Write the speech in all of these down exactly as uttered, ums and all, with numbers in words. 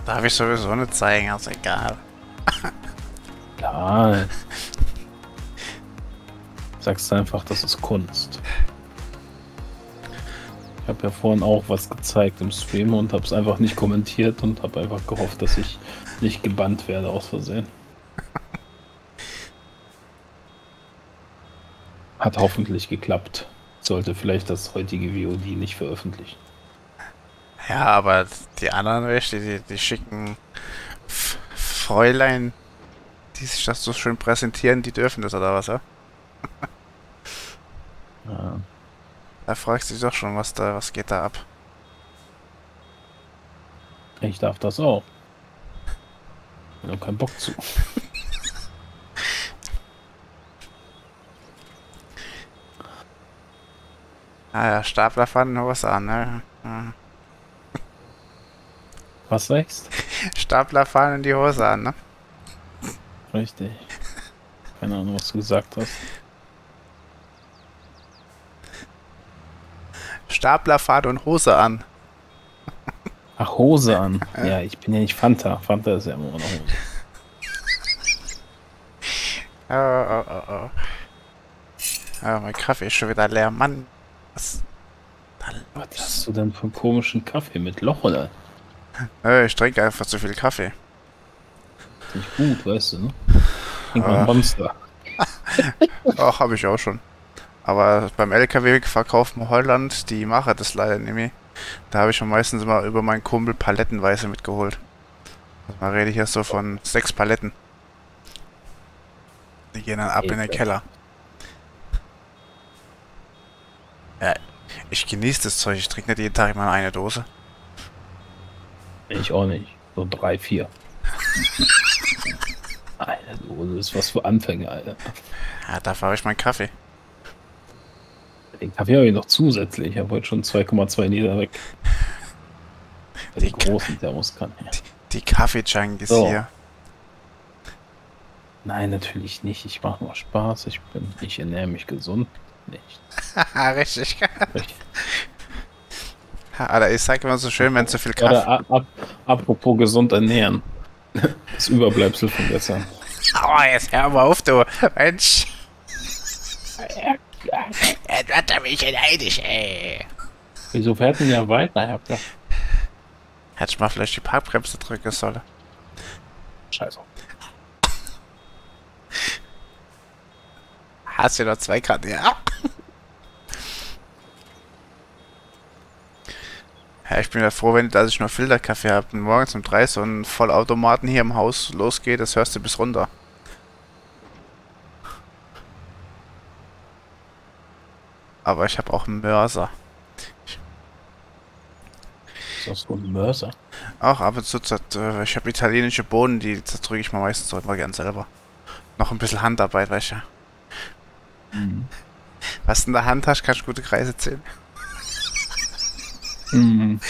Darf ich sowieso nicht zeigen, also egal. Ja. Sagst einfach, das ist Kunst. Ich habe ja vorhin auch was gezeigt im Stream und habe es einfach nicht kommentiert und habe einfach gehofft, dass ich nicht gebannt werde aus Versehen. Hat hoffentlich geklappt. Sollte vielleicht das heutige V O D nicht veröffentlichen. Ja, aber die anderen, weißt du, die, die schicken F Fräulein, die sich das so schön präsentieren, die dürfen das oder was, ja? Ja. Da fragst du dich doch schon, was da, was geht da ab? Ich darf das auch. Ich habe keinen Bock zu. Ah ja, Stapler fahren Hose an, ne? Ja. Was wächst? Stapler fahren in die Hose an, ne? Richtig. Keine Ahnung, was du gesagt hast. Stapler fahren und Hose an. Ach, Hose an. Ja, ich bin ja nicht Fanta. Fanta ist ja immer eine Hose. Oh, oh, oh, oh. Oh, mein Kaffee ist schon wieder leer. Mann. Was? Was hast du denn für einen komischen Kaffee mit Loch, oder? Äh, ich trinke einfach zu viel Kaffee. Nicht gut, weißt du, ne? Trink mal Ah. ein Monster. Ach, habe ich auch schon. Aber beim L K W-Verkauf in Holland, die machen das leider nicht mehr. Da habe ich schon meistens immer über meinen Kumpel palettenweise mitgeholt. Also man rede hier so von sechs Paletten. Die gehen dann ab in den Keller. Ja, ich genieße das Zeug. Ich trinke nicht jeden Tag immer eine Dose. Ich auch nicht. So drei, vier. Alter, du, das ist was für Anfänger, Alter. Ja, dafür habe ich meinen Kaffee. Den Kaffee habe ich noch zusätzlich. Ich habe heute schon zwei Komma zwei Liter weg. Bei Die den großen Thermoskanne. Die Kaffee-Junkies So. hier. Nein, natürlich nicht. Ich mache nur Spaß. Ich bin, ich ernähre mich gesund. Nicht. Haha, richtig. Richtig. Alter, ich sag immer so schön, wenn zu viel Oder Kaffee... a- ab, apropos gesund ernähren. Das Überbleibsel von gestern. Oh, jetzt hör mal auf, du. Mensch. Jetzt wird er mich neidisch, ey. Wieso fährt denn ja weiter? Ich hab gedacht, Hätte ich mal vielleicht die Parkbremse drücken sollen. Scheiße. Hast du noch zwei Grad, ja? Ja, ich bin ja froh, wenn dass ich nur Filterkaffee habe und morgens um drei so ein Vollautomaten hier im Haus losgeht, das hörst du bis runter. Aber ich habe auch einen Mörser. Ist das so ein Mörser? Auch ab und zu, äh, ich habe italienische Bohnen, die zerdrücke ich mal meistens auch immer gern selber. Noch ein bisschen Handarbeit, weißt du. Mhm. Was du in der Hand hast, kannst du gute Kreise ziehen. Mhm.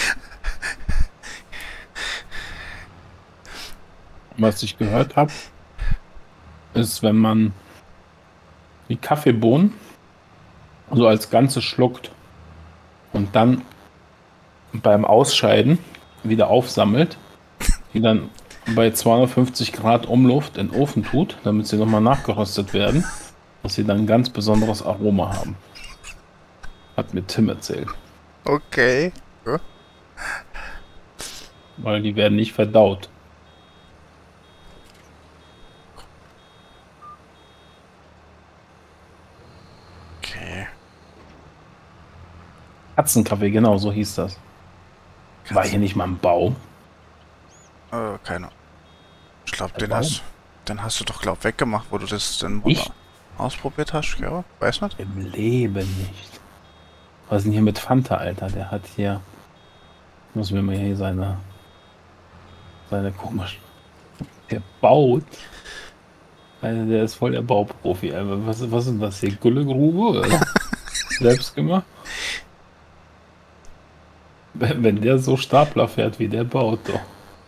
Was ich gehört habe, ist, wenn man die Kaffeebohnen so als Ganze schluckt und dann beim Ausscheiden wieder aufsammelt, die dann bei zweihundertfünfzig Grad Umluft in den Ofen tut, damit sie nochmal nachgeröstet werden, dass sie dann ein ganz besonderes Aroma haben. Hat mir Tim erzählt. Okay. Ja. Weil die werden nicht verdaut. Okay. Katzenkaffee, genau, so hieß das. War hier nicht mal ein Baum? Oh, keine. Ich glaube, Ein den Baum? hast, den hast du doch, glaub, weggemacht, wo du das dann Ich? mal ausprobiert hast, ja? Weiß nicht. Im Leben nicht. Was ist denn hier mit Fanta, Alter? Der hat hier. Muss mir mal hier seine. Seine komisch. Der baut. Also der ist voll der Bauprofi. Alter. Was, was ist denn das hier? Gullegrube? Oder? Selbst gemacht? Wenn wenn der so Stapler fährt, wie der baut, doch.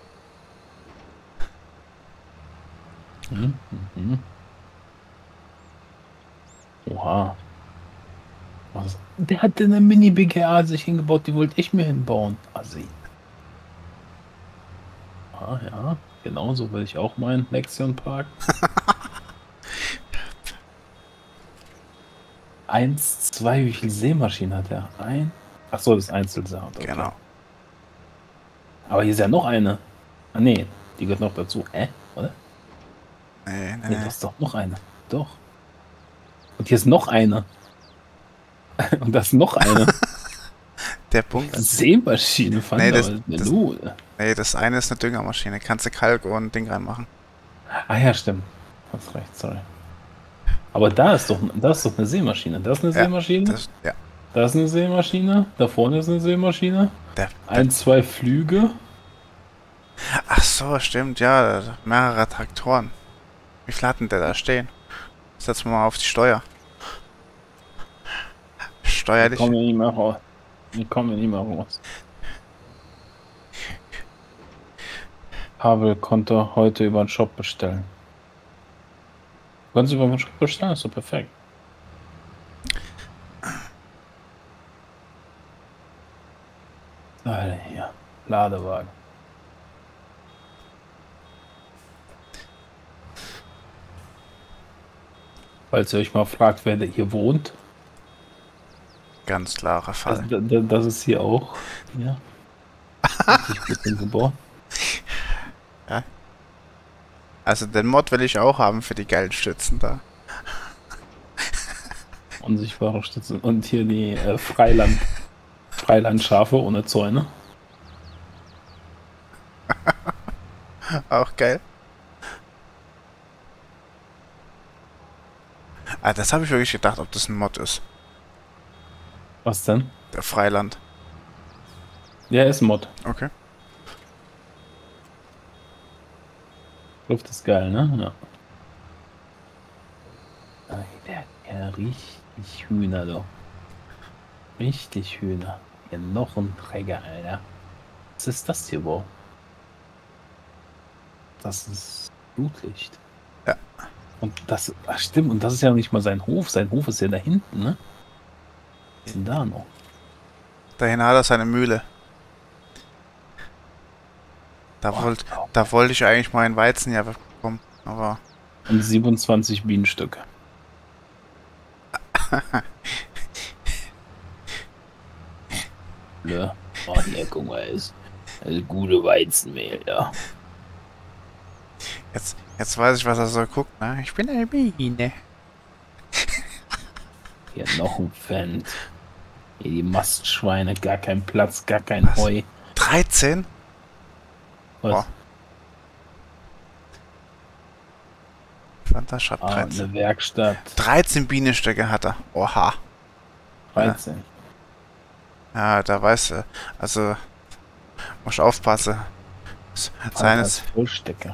Mhm. Mhm. Oha. Was? Der hat eine Mini-B G A sich hingebaut, die wollte ich mir hinbauen. Assi. Aha, ja. Genauso will ich auch meinen Lexion parken. Eins, zwei, wie viel Seemaschinen hat er? Ein. Achso, das ist Einzelsaat. Okay. Genau. Aber hier ist ja noch eine. Ah, nee, die gehört noch dazu. Äh, oder? Nee, nee, Nee, nee. das ist doch noch eine. Doch. Und hier ist noch eine. Und das ist noch eine. Der Punkt ist, Seemaschine, fand Nee, nee, das- eine das- Lule. nee, das eine ist eine Düngermaschine. Kannst du Kalk und Ding reinmachen. Ah ja, stimmt. Hast recht, sorry. Aber da ist doch, da ist doch eine Seemaschine. Das ist eine Ja, Seemaschine. Das, ja, Da ist eine Seemaschine. Da vorne ist eine Seemaschine. der, der, Ein, zwei Flüge. ach so, stimmt, ja. Mehrere Traktoren. Wie viel hat denn der da stehen? Setzen wir mal auf die Steuer. Steuer Ich dich. komme nicht mehr raus. Ich komme nicht mehr raus. Pavel konnte heute über den Shop bestellen. Kannst du über den Shop bestellen? Ist doch perfekt. Alter, hier. Ladewagen. Falls ihr euch mal fragt, wer da hier wohnt, Ganz klarer Fall. das, das, das ist hier auch. Ja. Richtig gut hingebaut. Also den Mod will ich auch haben für die geilen Stützen da. Unsichtbare Stützen. Und hier die äh, Freiland. Freilandschafe ohne Zäune. Auch geil. Ah, das habe ich wirklich gedacht, ob das ein Mod ist. Was denn? Der Freiland. Ja, ist ein Mod. Okay. Luft ist geil, ne? Ja. Der, der richtig Hühner, doch. Richtig Hühner. Hier noch ein Träger, Alter. Was ist das hier, wo? Das ist Blutlicht. Ja. Und das, ach stimmt, und das ist ja nicht mal sein Hof. Sein Hof ist ja da hinten, ne? Was ist denn da noch? Dahin hat er seine Mühle. Da Oh, wollte oh. da wollte ich eigentlich meinen Weizen ja bekommen, aber Und siebenundzwanzig Bienenstücke. Ja. Oh, hier, guck mal, ist das gute Weizenmehl, ja. jetzt, jetzt weiß ich, was er so guckt, ne? Ich bin eine Biene. Hier noch ein Fendt. Hier die Mastschweine, gar kein Platz, gar kein Was? Heu. dreizehn? Was? Boah. Fanta schreibt Ah, dreizehn. eine Werkstatt. dreizehn Bienenstöcke hat er. Oha. dreizehn. Ja, da weiß er. Also, muss ich aufpassen. S- Seines. Vollstecker.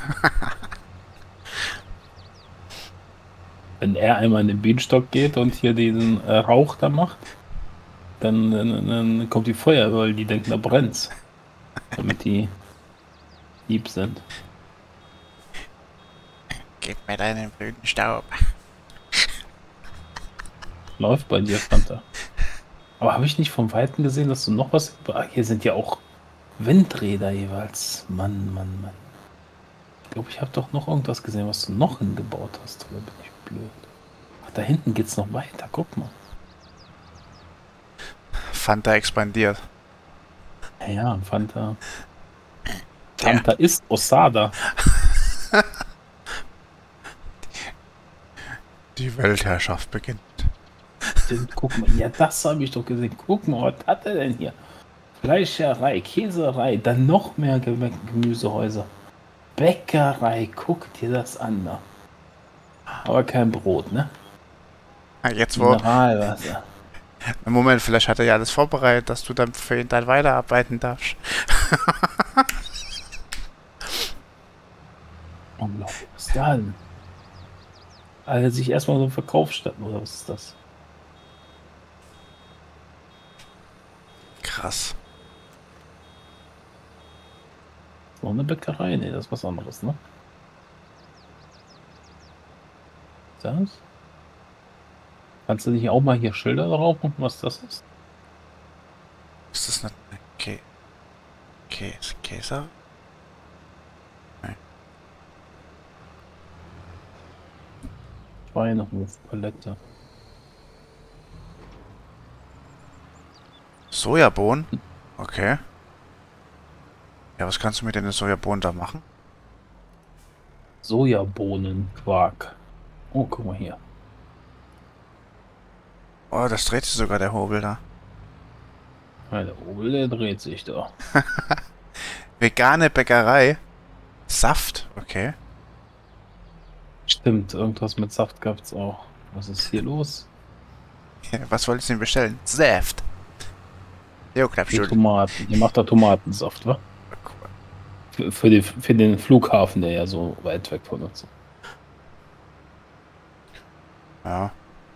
Wenn er einmal in den Bienenstock geht und hier diesen äh, Rauch da macht, dann, dann, dann kommt die Feuerwehr, weil die denken, da brennt's. Damit die lieb sind. Gib mir deinen blöden Staub. Läuft bei dir, Fanta. Aber habe ich nicht vom Weiten gesehen, dass du noch was... Ah, hier sind ja auch Windräder jeweils. Mann, Mann, Mann. Ich glaube, ich habe doch noch irgendwas gesehen, was du noch hingebaut hast. Oder bin ich blöd? Ach, da hinten geht's noch weiter. Guck mal. Fanta expandiert. Ja, ja, Fanta... Fanta ist Osada. Die Weltherrschaft beginnt. Stimmt, guck mal. Ja, das habe ich doch gesehen. Guck mal, was hat er denn hier? Fleischerei, Käserei, dann noch mehr Gem- Gemüsehäuser. Bäckerei, guck dir das an. Da. Aber kein Brot, ne? Ah, Jetzt wo. Mineralwasser. Im Moment, vielleicht hat er ja alles vorbereitet, dass du dann für ihn dann weiterarbeiten darfst. Unglaublich. Was ist da denn? Also sich erstmal so einen Verkaufsstätten, oder was ist das? Krass. Noch eine Bäckerei? Nee, das ist was anderes, ne? Das? Kannst du nicht auch mal hier Schilder drauf machen, was das ist? Ist das nicht eine Kä Käse? Käse? Schweinehofpalette. Sojabohnen? Okay. Ja, was kannst du mit den Sojabohnen da machen? Sojabohnenquark. Oh, guck mal hier. Oh, das dreht sich sogar der Hobel da. Ja, der Hobel, der dreht sich da. Vegane Bäckerei. Saft, okay. Stimmt, irgendwas mit Saft gab's auch. Was ist hier los? Ja, was wolltest du denn bestellen? Saft. Jo, Die Klappstuhl. Tomaten. Ihr macht da Tomatensaft, wa? Für, für, die, für den Flughafen, der ja so weit weg von uns ist. Ja.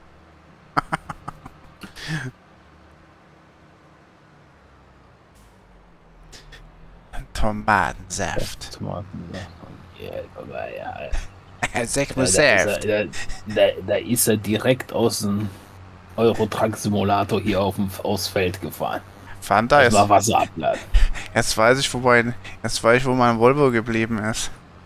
Tomatensaft. Tomatensaft. Ja, aber ja. Sag Da, mal da, ist er, Saft. da, da, da ist er direkt aus dem Euro-Truck-Simulator hier auf dem, aufs Feld gefahren. Fahren da Das war jetzt. Wasser abladen. Jetzt weiß ich, wo mein, jetzt weiß ich, wo mein Volvo geblieben ist.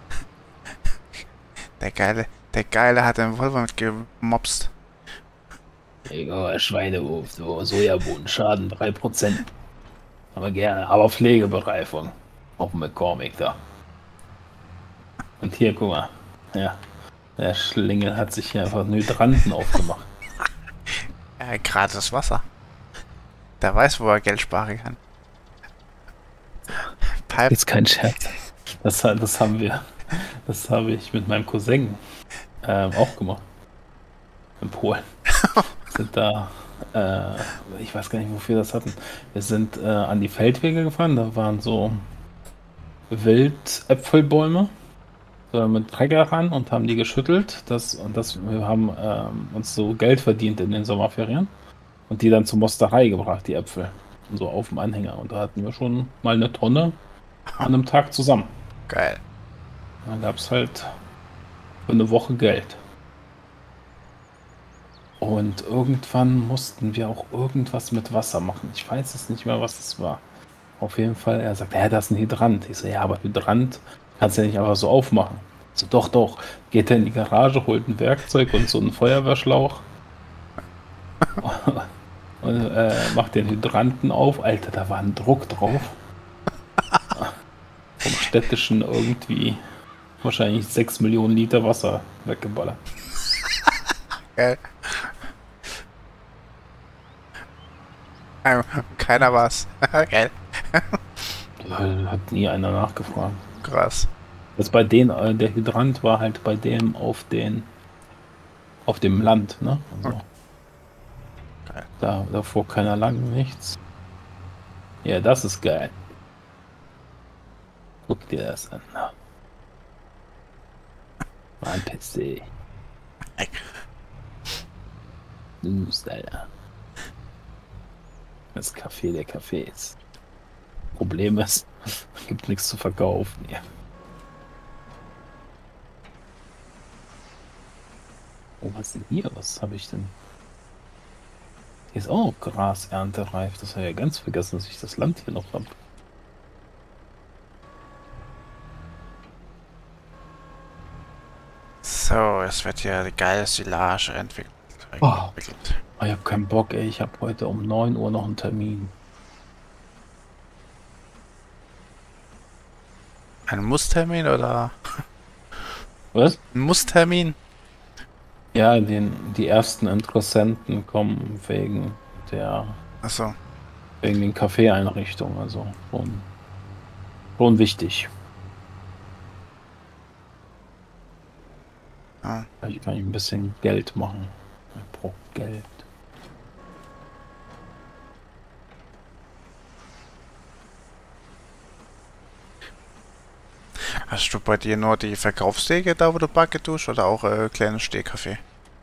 Der Geile, der Geile hat den Volvo mitgemopst. Egal, Schweinehof, so Sojabohnen, Schaden drei Prozent. Aber gerne, aber Pflegebereifung. Auf dem McCormick da. Und hier, guck mal. Ja, der Schlingel hat sich hier einfach einen Hydranten aufgemacht. Ja, gratis Wasser. Der weiß, wo er Geld sparen kann. Pipe. Ist kein Scherz. Das, das haben wir, das habe ich mit meinem Cousin ähm, auch gemacht. In Polen. Sind da, äh, ich weiß gar nicht, wofür wir das hatten. Wir sind äh, an die Feldwege gefahren, da waren so Wildäpfelbäume äh, mit Trecker ran und haben die geschüttelt. Das, und das, wir haben ähm, uns so Geld verdient in den Sommerferien und die dann zur Mosterei gebracht, die Äpfel. So auf dem Anhänger. Und da hatten wir schon mal eine Tonne an einem Tag zusammen. Geil. Da gab es halt für eine Woche Geld. Und irgendwann mussten wir auch irgendwas mit Wasser machen. Ich weiß es nicht mehr, was es war. Auf jeden Fall, er sagt, ja, das ist ein Hydrant. Ich so, ja, aber Hydrant kannst du ja nicht einfach so aufmachen. Ich so, doch, doch. Geht er in die Garage, holt ein Werkzeug und so einen Feuerwehrschlauch. Und äh, macht den Hydranten auf. Alter, da war ein Druck drauf. Vom städtischen irgendwie wahrscheinlich sechs Millionen Liter Wasser weggeballert. Geil. Ähm, Keiner war's. Geil. Da hat nie einer nachgefragt. Krass. Das bei denen, äh, der Hydrant war halt bei dem auf den auf dem Land, ne? Also, Geil. da, da fuhr keiner lang, nichts. Ja, das ist geil. Guck dir das an. Mein P C. Süß, Alter. Das Café der Cafés. Problem ist, gibt nichts zu verkaufen hier. Oh, was ist denn hier? Was habe ich denn? Hier ist auch Gras erntereif. Das habe ich ja ganz vergessen, dass ich das Land hier noch habe. So, es wird hier eine geile Silage entwickelt. Oh. entwickelt. Oh, ich habe keinen Bock, ey. Ich habe heute um neun Uhr noch einen Termin. Ein Musstermin oder? Was? Ein Musstermin? Ja, den, die ersten Interessenten kommen wegen der Achso. wegen den Kaffeeeinrichtungen. Also schon, schon wichtig. Ja. Vielleicht kann ich ein bisschen Geld machen. Ich brauche Geld. Hast du bei dir nur die Verkaufswege da, wo du Backe tust, oder auch äh, kleines Stehkaffee?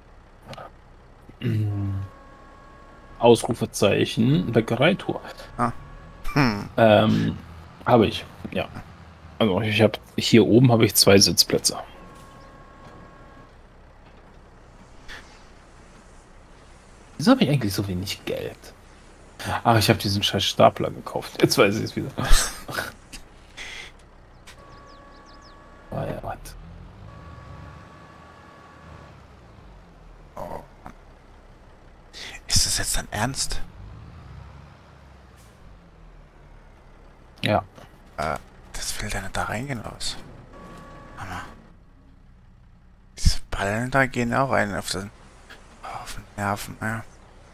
Ausrufezeichen, Bäckereitour. Ah. Hm. Ähm, habe ich, ja. Also ich habe hier oben habe ich zwei Sitzplätze. Wieso habe ich eigentlich so wenig Geld? Ach, ich habe diesen scheiß Stapler gekauft. Jetzt weiß ich es wieder. Ah ja, was? das jetzt dein Ernst? Ja. Äh, das will der nicht da reingehen los. Hammer. Diese Ballen da gehen auch rein auf den, auf den Nerven, ja.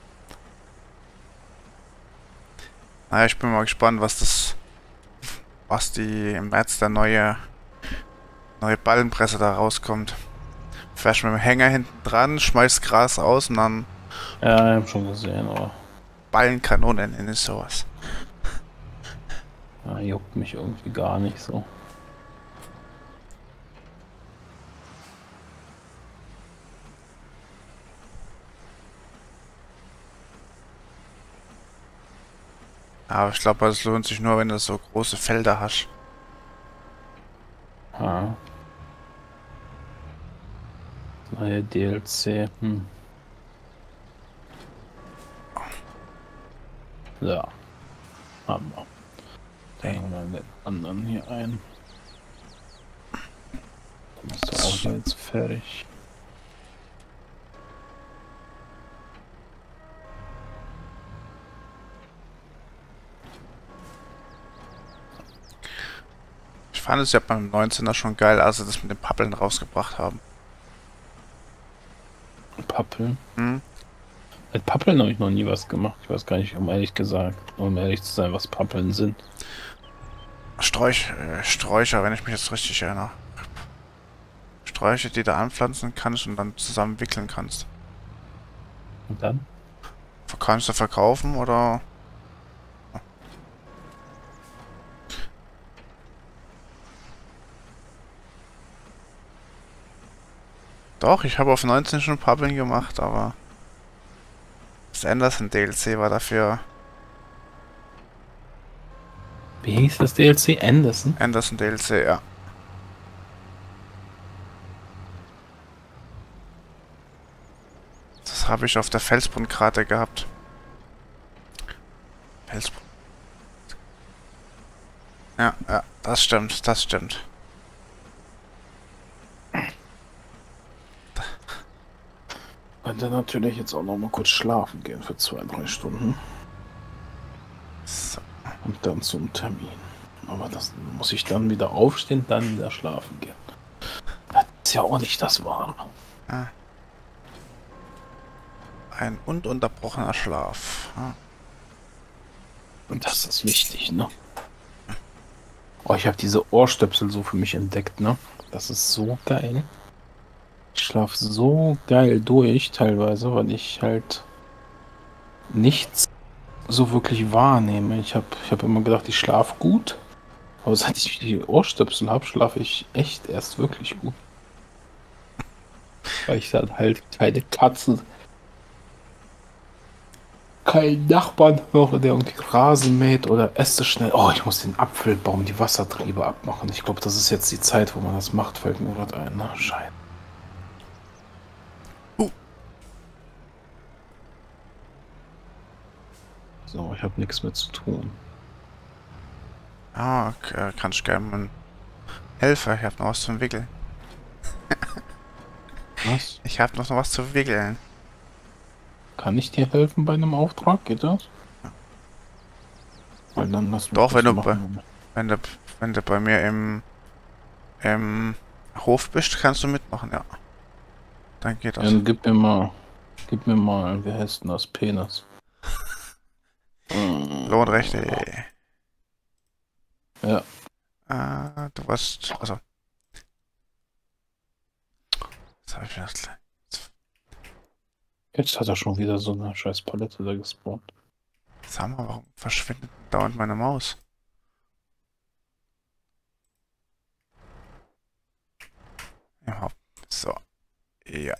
Naja, ich bin mal gespannt, was das, was die im März der neue, neue Ballenpresse da rauskommt. Fährst mit dem Hänger hinten dran, schmeißt Gras aus und dann Ja, ich hab schon gesehen, aber Ballenkanonen in sowas. ja, juckt mich irgendwie gar nicht so. Aber ich glaube, es lohnt sich nur, wenn du so große Felder hast. Ja. Neue D L C. Hm. Ja. Haben wir. Hängen wir den anderen hier ein. Dann ist der auch jetzt fertig. Ich fand es ja beim neunzehner schon geil, als sie das mit den Pappeln rausgebracht haben. Pappeln. Hm? Mit Pappeln habe ich noch nie was gemacht. Ich weiß gar nicht, um ehrlich gesagt, um ehrlich zu sein, was Pappeln sind. Sträuch, äh, Sträucher, wenn ich mich jetzt richtig erinnere. Sträucher, die du anpflanzen kannst und dann zusammen wickeln kannst. Und dann? Kannst du verkaufen oder... Doch, ich habe auf neunzehn schon Pappeln gemacht, aber... Das Anderson D L C war dafür... Wie hieß das D L C? Anderson? Anderson D L C, ja. Das habe ich auf der Felsbrunnengrate gehabt. Felsbrunn. Ja, ja, das stimmt, das stimmt. Könnte natürlich jetzt auch noch mal kurz schlafen gehen für zwei, drei Stunden. So. Und dann zum Termin. Aber das muss ich dann wieder aufstehen, dann wieder schlafen gehen. Das ist ja auch nicht das Wahre. Ja. Ein ununterbrochener Schlaf. Ja. Und das ist wichtig, ne? Oh, ich habe diese Ohrstöpsel so für mich entdeckt, ne? Das ist so geil. Ich schlafe so geil durch teilweise, weil ich halt nichts so wirklich wahrnehme. Ich habe ich hab immer gedacht, ich schlafe gut. Aber seit ich die Ohrstöpsel habe, schlafe ich echt erst wirklich gut. Weil ich dann halt keine Katzen, keinen Nachbarn höre, der irgendwie Rasen mäht oder Äste schnell. Oh, ich muss den Apfelbaum, die Wassertriebe abmachen. Ich glaube, das ist jetzt die Zeit, wo man das macht, fällt mir gerade ein. Na, Scheiße. Uh. So, ich habe nichts mehr zu tun. Ah, okay, kann ich gerne mal helfen. Ich habe noch was zum Wickeln. Was? Ich habe noch was zu wickeln. Kann ich dir helfen bei einem Auftrag? Geht das? Weil dann lass mich Doch, das wenn du, machen. bei, wenn, du, wenn du bei mir im, im Hof bist, kannst du mitmachen, ja. Dann geht das. Dann gib mir mal, gib mir mal, wie heißt denn das? Penis. Lohnrechte. Ja. Äh, du warst, also. Jetzt habe ich mir das gleich. Jetzt hat er schon wieder so eine scheiß Palette da gespawnt. Sag mal, warum verschwindet dauernd meine Maus? Ja, so. Ja.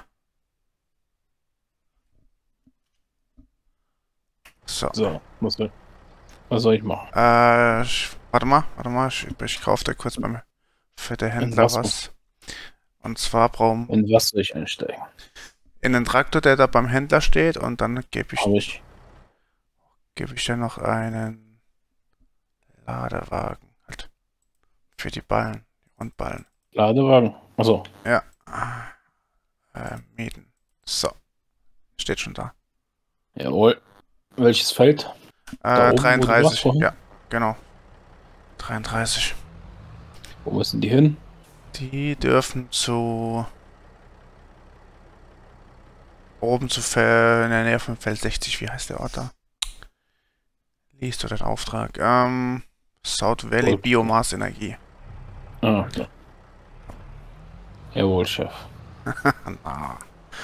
So. So, was soll, was soll ich machen? Äh, ich, warte mal, warte mal, ich, ich kaufe dir kurz beim für den Händler was? was. Und zwar brauchen In was soll ich einsteigen? in den Traktor, der da beim Händler steht, und dann gebe ich, Hab ich. gebe ich dir noch einen Ladewagen halt für die Ballen, die Rundballen. Ladewagen. Achso. Ja. Äh, mieten. So. Steht schon da. Jawohl. Welches Feld? Da Äh, oben, wo du warst dreiunddreißig. vorhin? Ja, genau. dreiunddreißig. Wo müssen die hin? Die dürfen zu... Oben zu Fel in der Nähe von Feld sechzig. Wie heißt der Ort da? Liest du den Auftrag? Ähm, South Valley Gold. Biomass Energie. Ah, okay. Jawohl, Chef. Ah.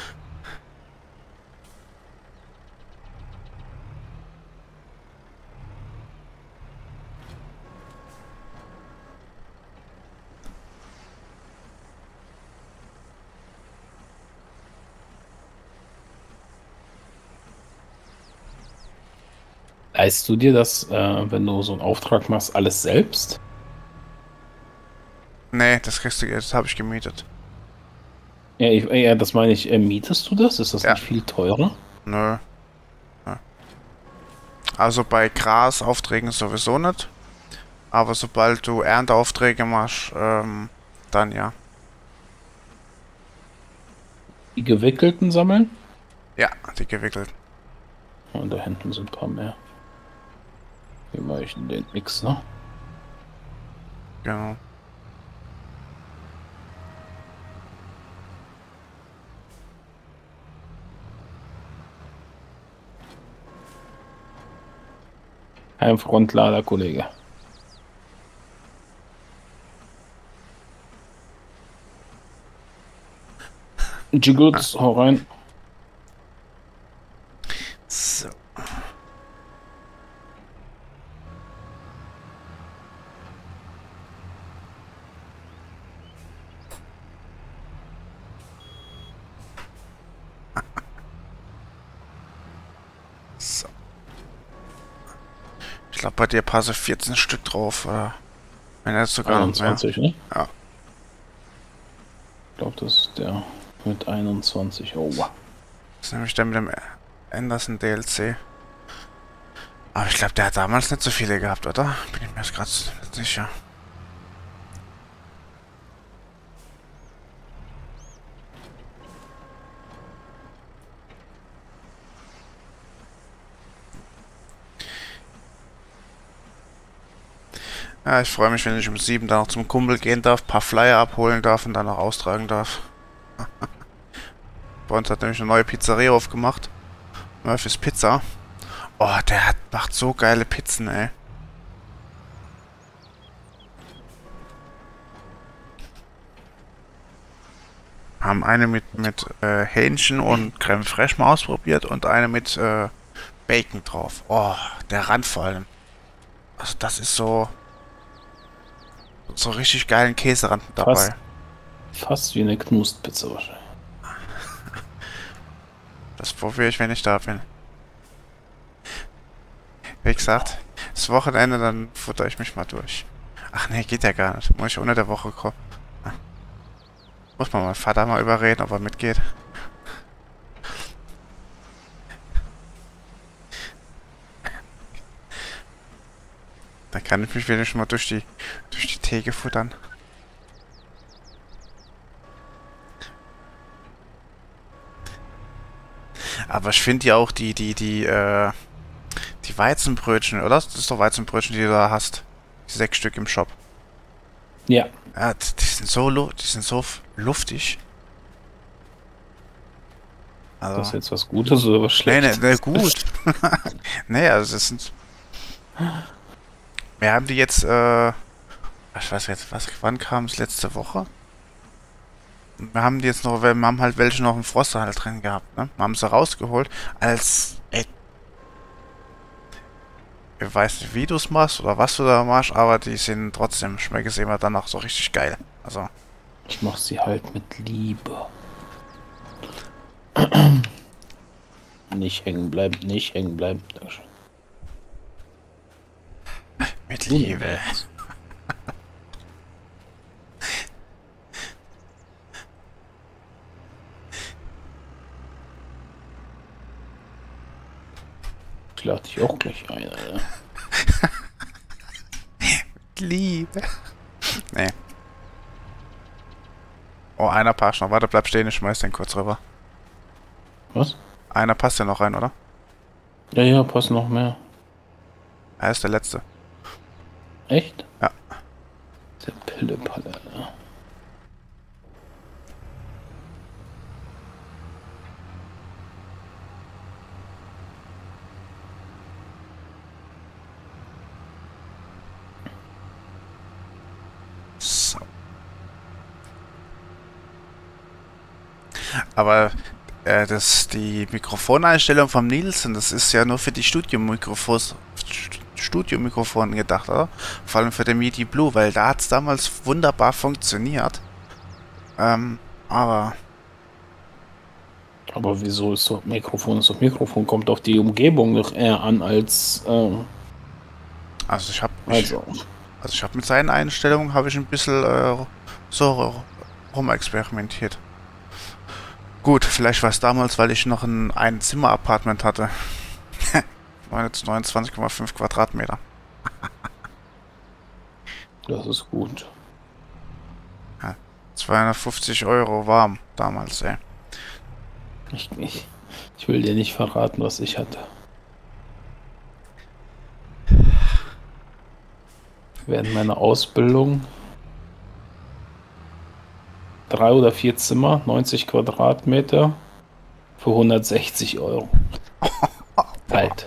Leistest du dir das, äh, wenn du so einen Auftrag machst, alles selbst? Nee, das kriegst du, das habe ich gemietet. Ja, ich, ja, das meine ich. Äh, mietest du das? Ist das Ja. nicht viel teurer? Nö. Nö. Also bei Gras-Aufträgen sowieso nicht. Aber sobald du Ernteaufträge machst, ähm, dann ja. Die gewickelten sammeln? Ja, die gewickelt. Und da hinten sind ein paar mehr. Wie mache ich denn den Mix, ne? Genau. Ein Frontlader, Kollege. Jiggles, hau rein. So. So. Ich glaube, bei dir passe vierzehn Stück drauf, oder? Wenn jetzt sogar noch mehr. einundzwanzig, ne? Ja. Ich glaube, das ist der mit einundzwanzig. Oh, wow. Das ist nämlich der mit dem Anderson D L C. Aber ich glaube, der hat damals nicht so viele gehabt, oder? Bin ich mir jetzt gerade nicht sicher. Ja, ich freue mich, wenn ich um sieben dann noch zum Kumpel gehen darf, ein paar Flyer abholen darf und dann noch austragen darf. Bei uns hat nämlich eine neue Pizzeria aufgemacht. Murphy's Pizza. Oh, der hat, macht so geile Pizzen, ey. Haben eine mit, mit äh, Hähnchen und Creme Fraiche mal ausprobiert und eine mit äh, Bacon drauf. Oh, der Rand vor allem. Also das ist so... So richtig geilen Käserand mit dabei. Fast, fast wie eine Knustpizza wahrscheinlich. Das probiere ich, wenn ich da bin. Wie gesagt, das Wochenende, dann futter ich mich mal durch. Ach nee, geht ja gar nicht. Muss ich unter der Woche kommen. Muss man meinen Vater mal überreden, ob er mitgeht. Dann kann ich mich wenigstens mal durch die, durch die Theke futtern. Aber ich finde ja auch die, die, die, äh, die Weizenbrötchen, oder? Das ist doch Weizenbrötchen, die du da hast. Die sechs Stück im Shop. Ja. Ja, die, die sind so, lu die sind so luftig. Also, Das ist jetzt was Gutes oder was nee, Schlechtes? nee, nee, gut. Nee, also das sind... Wir haben die jetzt, äh... Ich weiß jetzt, was, wann kam es? Letzte Woche? Wir haben die jetzt noch, wir haben halt welche noch im Froster halt drin gehabt, ne? Wir haben sie rausgeholt, als... Ey, ich weiß nicht, wie du es machst oder was du da machst, aber die sind trotzdem, schmecken sie immer danach so richtig geil. Also... Ich mach sie halt mit Liebe. Nicht hängen bleiben, nicht hängen bleiben. Dankeschön. Mit Liebe. Ich lade dich auch gleich ein, Alter. Liebe. Nee. Oh, einer passt noch. Warte, bleib stehen, ich schmeiß den kurz rüber. Was? Einer passt ja noch rein, oder? Ja, ja, passt noch mehr. Er ist der letzte. Echt? Ja. Der Pillepalle. Ja. So. Aber äh, das, die Mikrofoneinstellung vom Nielsen, das ist ja nur für die Studiomikrofons, Studiomikrofone gedacht, oder? Vor allem für den MIDI Blue, weil da hat es damals wunderbar funktioniert. Ähm, aber Aber wieso ist doch Mikrofon? Ist doch Mikrofon, kommt auf die Umgebung noch eher an als. Ähm, also ich habe ich, also. also ich habe mit seinen Einstellungen habe ich ein bisschen äh, so rumexperimentiert. Gut, vielleicht war es damals, weil ich noch ein Ein-Zimmer-Apartment hatte. neunundzwanzig Komma fünf Quadratmeter. Das ist gut. Ja, zweihundertfünfzig Euro warm damals, ey. Ich, ich, ich will dir nicht verraten, was ich hatte. Während meiner Ausbildung drei oder vier Zimmer, neunzig Quadratmeter für hundertsechzig Euro. Alt.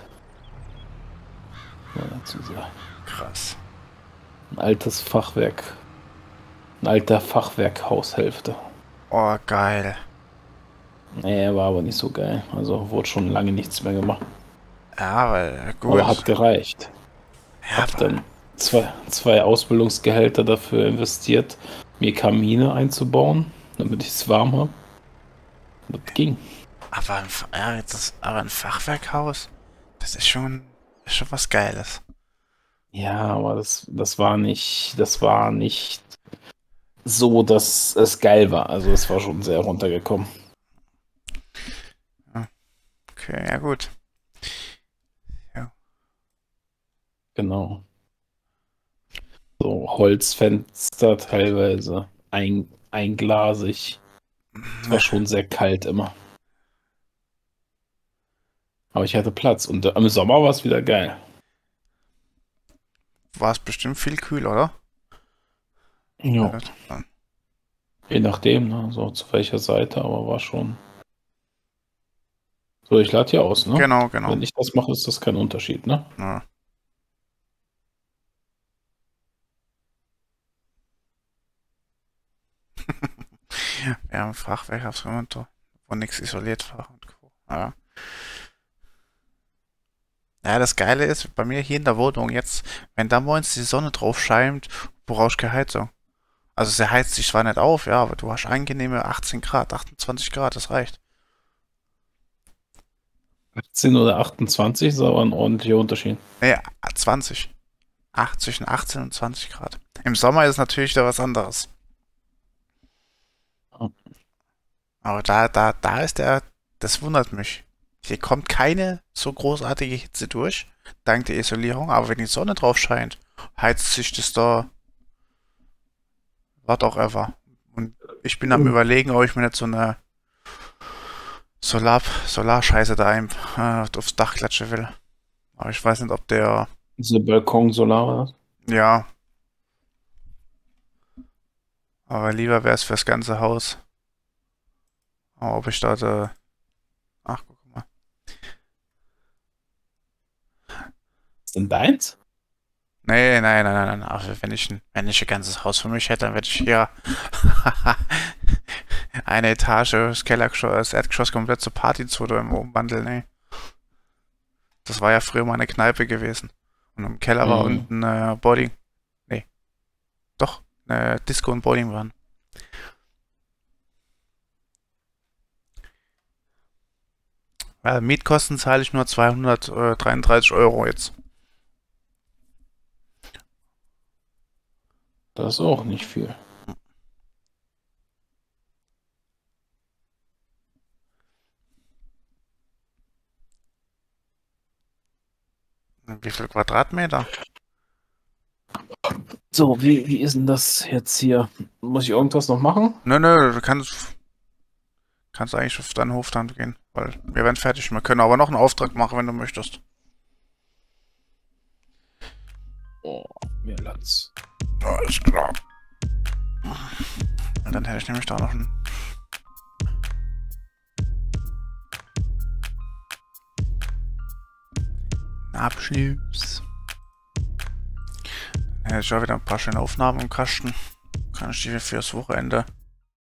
Mal dazu sagen. Krass. Ein altes Fachwerk. Ein alter Fachwerkhaushälfte. Oh, geil. Nee, war aber nicht so geil. Also wurde schon lange nichts mehr gemacht. Ja, weil, gut. Aber hat gereicht. Ja, Hab dann zwei, zwei Ausbildungsgehälter dafür investiert, mir Kamine einzubauen, damit ich es warm habe. Das ging. aber, ein, ja, das, aber ein Fachwerkhaus, das ist schon, ist schon was Geiles. Ja, aber das, das war nicht, das war nicht so, dass es geil war. Also es war schon sehr runtergekommen. Okay, ja gut. Ja. Genau. So Holzfenster teilweise ein, einglasig. Es war schon sehr kalt immer. Aber ich hatte Platz und äh, im Sommer war es wieder geil. War es bestimmt viel kühler, oder? Ja. Ja. Je nachdem, ne? So zu welcher Seite, aber war schon. So, ich lade hier aus, ne? Genau, genau. Wenn ich das mache, ist das kein Unterschied, ne? Ja. Wir haben ein Fachwerkhaus, wo nichts isoliert war und Co. Ja. Ja, das Geile ist, bei mir hier in der Wohnung jetzt, wenn da morgens die Sonne drauf scheint, du brauchst keine Heizung. Also sie heizt sich zwar nicht auf, ja, aber du hast angenehme achtzehn Grad, achtundzwanzig Grad, das reicht. achtzehn oder achtundzwanzig ist aber ein ordentlicher Unterschied. Nee, zwanzig. acht, zwischen achtzehn und zwanzig Grad. Im Sommer ist natürlich da was anderes. Ja. Aber da, da, da ist der, das wundert mich. Hier kommt keine so großartige Hitze durch, dank der Isolierung, aber wenn die Sonne drauf scheint, heizt sich das da, was auch ever. Und ich bin am überlegen, ob ich mir nicht so eine Solar, Solarscheiße da ein, äh, aufs Dach klatschen will. Aber ich weiß nicht, ob der, Diese Balkon Solar war das? ja, aber lieber wäre es fürs ganze Haus. Aber ob ich da, da ach, guck mal. Ist denn deins? Nee, nein, nein, nein, nein. Also wenn ich ein, wenn ich ein ganzes Haus für mich hätte, dann würde ich hier eine Etage, das Kellergeschoss, das Erdgeschoss komplett zur Partyzone im umwandeln, ey. Das war ja früher mal eine Kneipe gewesen. Und im Keller war Mhm. unten äh, Bowling. Nee. Doch, eine Disco und Bowling waren. Ja, Mietkosten zahle ich nur zweihundertdreiunddreißig Euro jetzt. Das ist auch nicht viel. Wie viel Quadratmeter? So, wie, wie ist denn das jetzt hier? Muss ich irgendwas noch machen? Nö, nö, du kannst, kannst du eigentlich auf deinen Hof dann gehen, weil wir werden fertig. Wir können aber noch einen Auftrag machen, wenn du möchtest. Oh, mehr Latz. Alles klar. Und dann hätte ich nämlich da noch einen... Abschluss. Dann hätte ich auch wieder ein paar schöne Aufnahmen im Kasten. Kann ich die fürs Wochenende